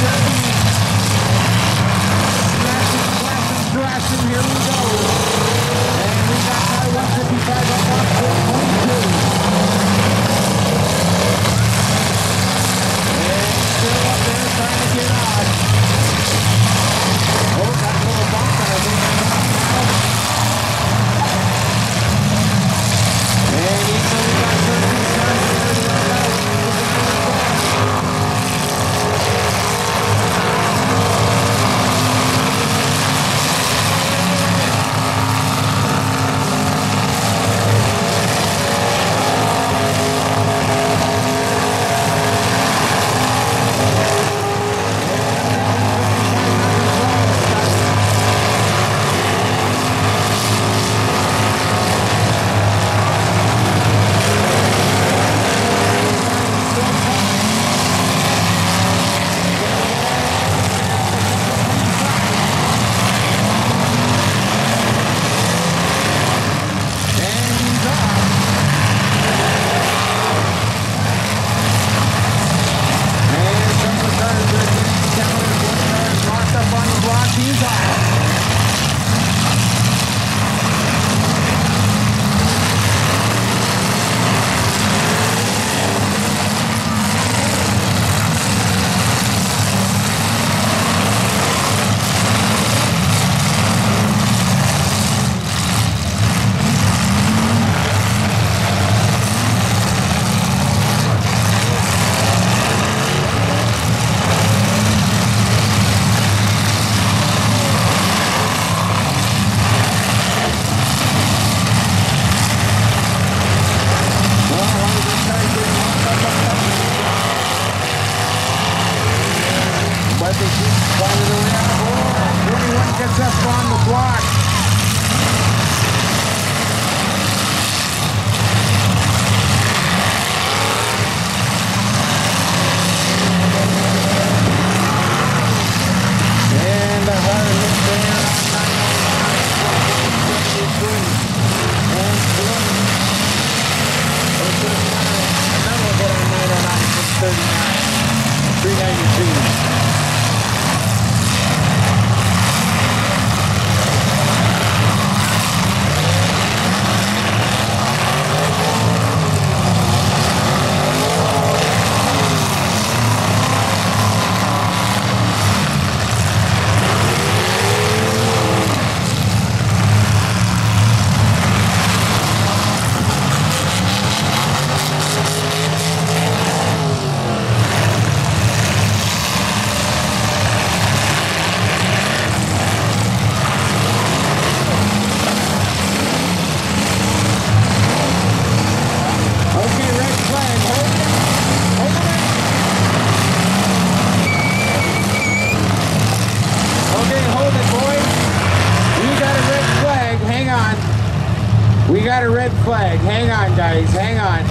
got a red flag. Hang on, guys. Hang on.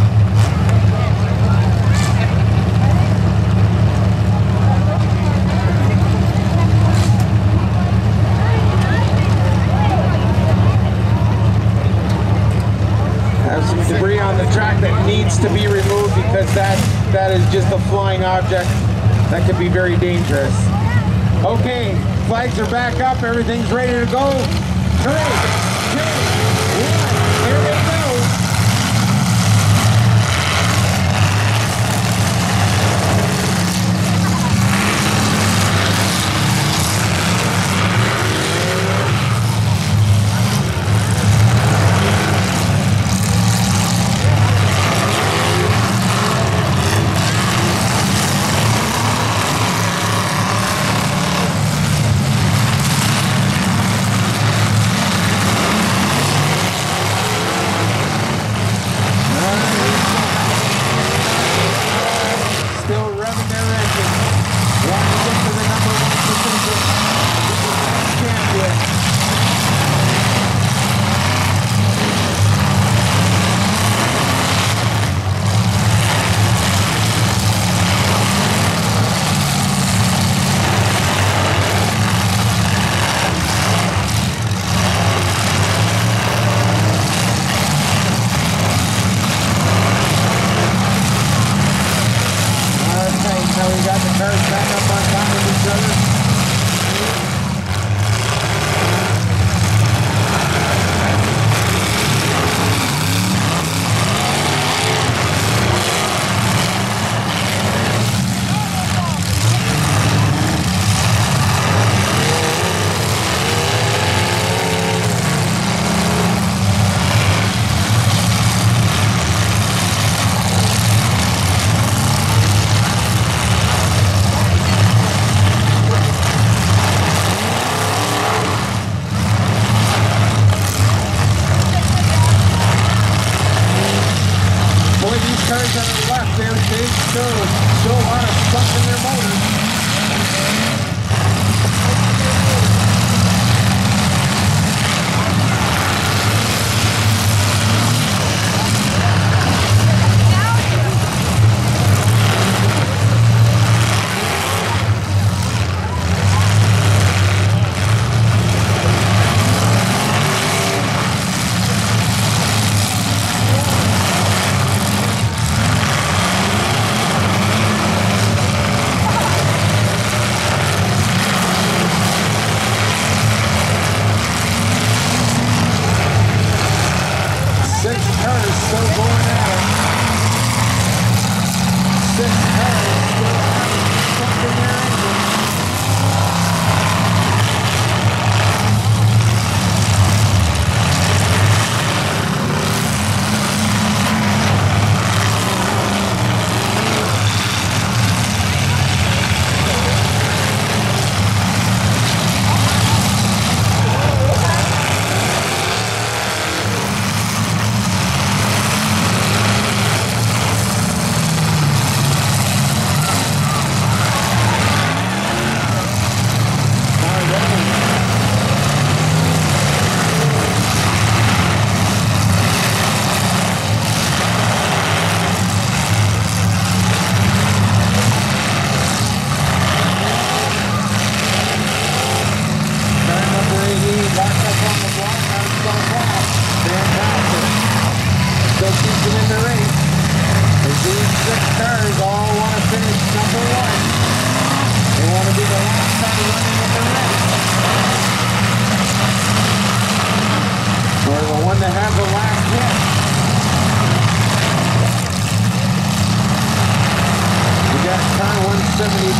Have some debris on the track that needs to be removed because that is just a flying object that could be very dangerous. Okay, flags are back up. Everything's ready to go. 3, 2, 1. Here we go.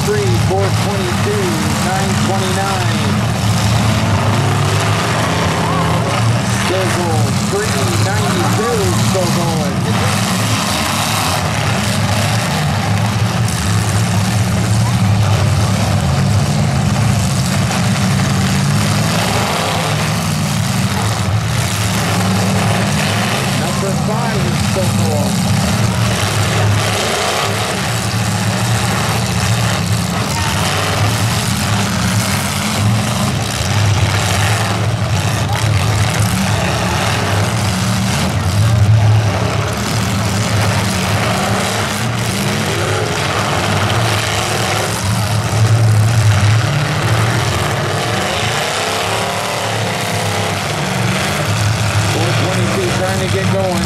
422, 929. Stizzle, 392, still going. Number 5 is still going. Trying to get going.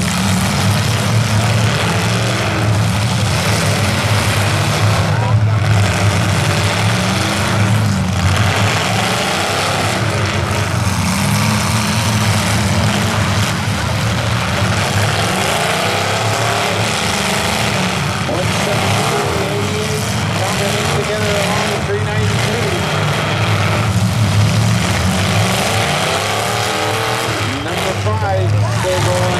Together along with 392. Number 5 still going.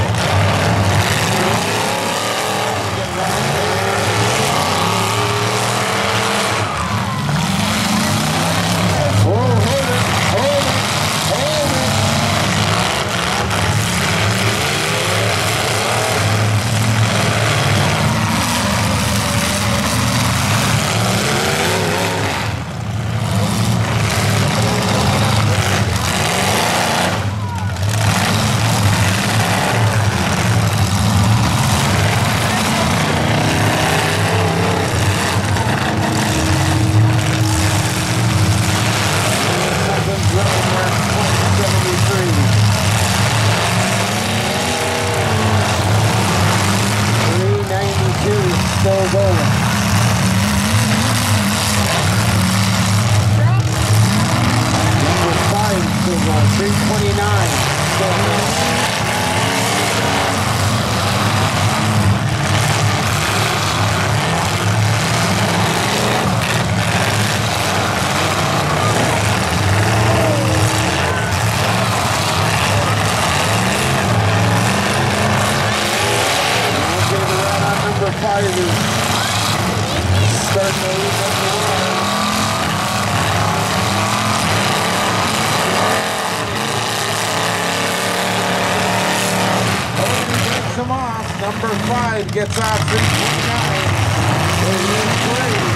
Still going. Number 5 still going. 329 still going. Number 5 is starting to lose up the water. Gets him off. Number 5 gets off 329. It is great.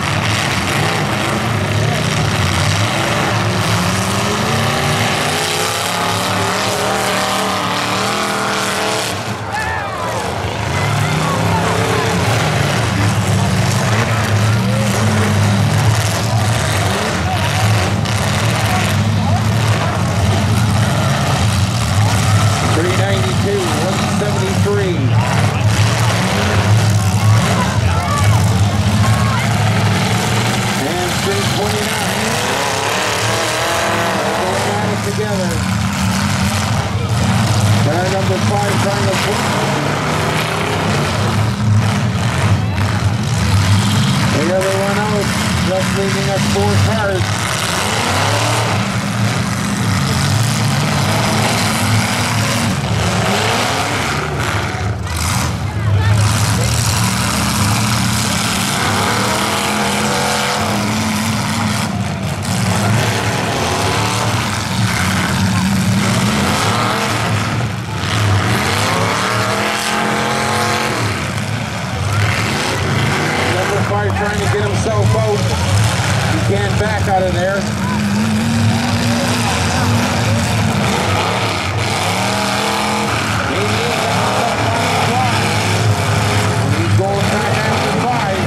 Together. Number 5 trying to push. The other one out, just leaving us 4 cars. Trying to get himself out. He can't back out of there. He's going back after 5.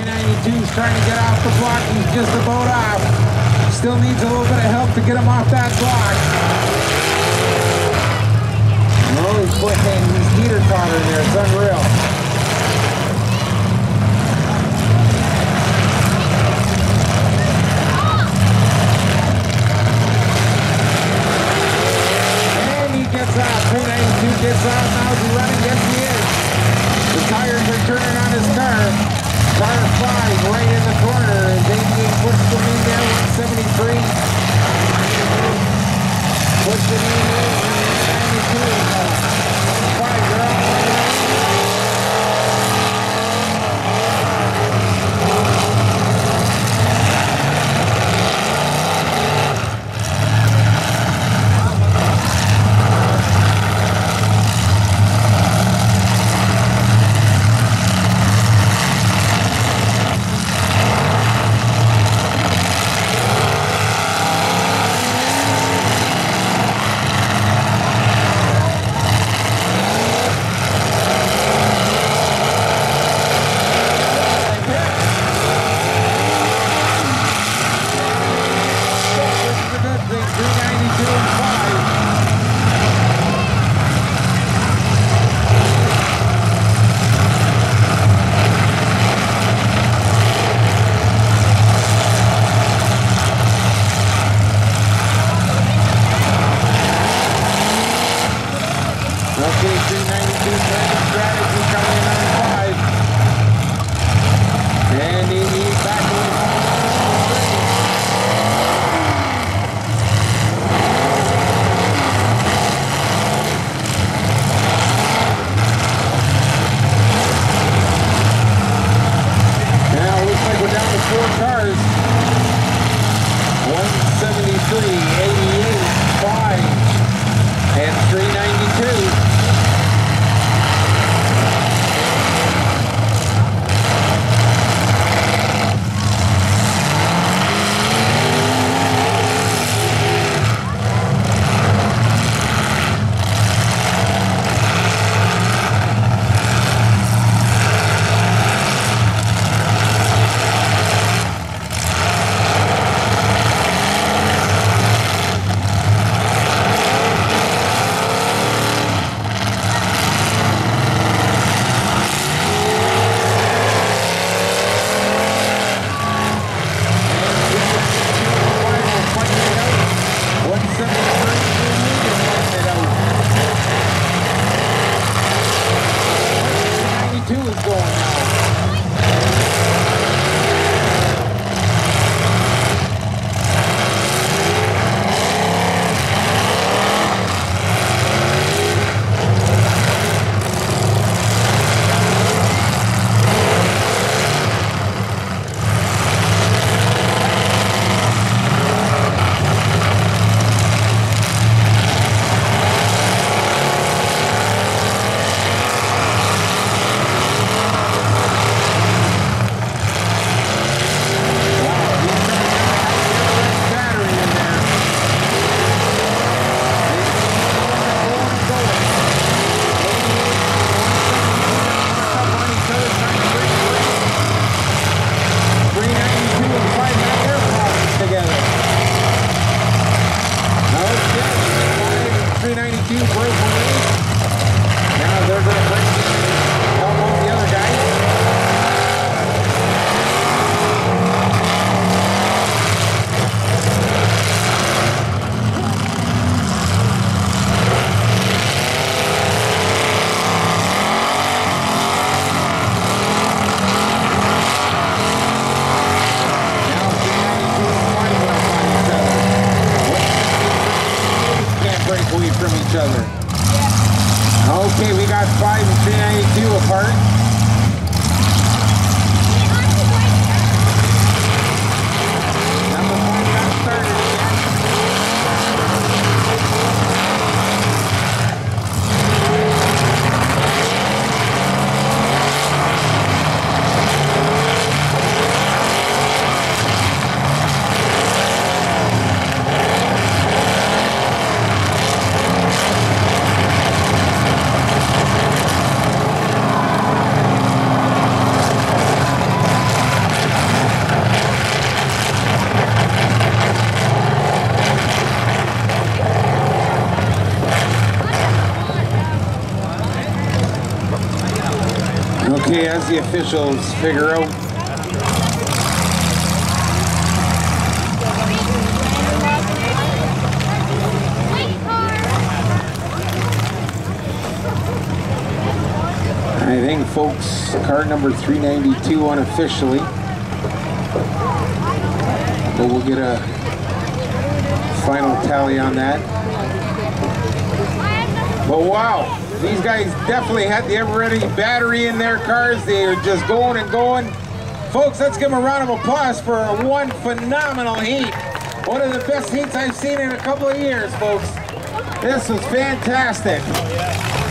392's trying to get off the block. He's just about off. Still needs a little bit of help to get him off that block. No, he's teeter-tottering there. It's unreal. And he gets out. 392 gets out. Now is he running? Yes, he is. The tires are turning on his car. Car 5 right in the corner. As 88 pushed him in there. 173. Pushed him in there. 92. 5 girl. Okay, we got 5 and 392 apart. Number 5 got started again. as the officials figure out. I think, folks, car number 392 unofficially. But we'll get a final tally on that. But wow, these guys definitely had the ever-ready battery in their cars. They are just going and going. Folks, let's give them a round of applause for one phenomenal heat. One of the best heats I've seen in a couple of years, folks. This was fantastic.